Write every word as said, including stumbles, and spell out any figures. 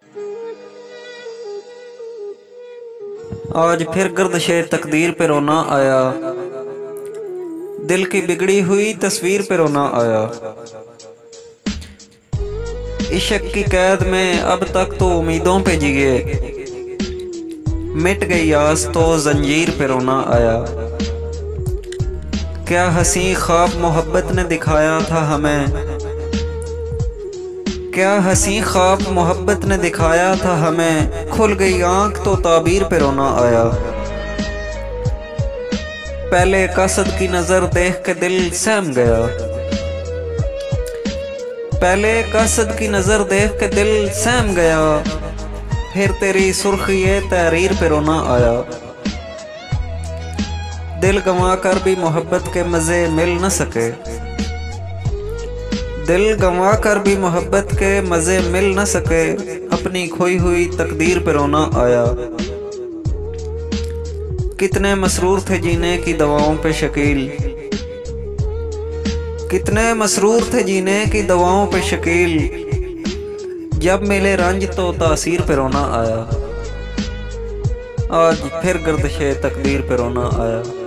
आज फिर गर्दिशे तकदीर पे रोना आया, दिल की बिगड़ी हुई तस्वीर पे रोना आया। इश्क की कैद में अब तक तो उम्मीदों पे जिए, मिट गई आस तो जंजीर पे रोना आया। क्या हसी ख्वाब मोहब्बत ने दिखाया था हमें, क्या हसी ख्वाब मोहब्बत ने दिखाया था हमें, खुल गई आंख तो ताबीर पे रोना आया। पहले कसद की नजर देख के दिल सहम गया, पहले कसद की नजर देख के दिल सहम गया, फिर तेरी सुर्खी तहरीर पे रोना आया। दिल गंवा कर भी मोहब्बत के मजे मिल न सके, दिल गंवा कर भी मोहब्बत के मजे मिल न सके, अपनी खोई हुई तकदीर पे रोना आया। कितने मसरूर थे जीने की दवाओं पे शकील, कितने मसरूर थे जीने की दवाओं पे शकील, जब मिले रंज तो तासीर पे रोना आया। आज फिर गर्दिशे तकदीर पे रोना आया।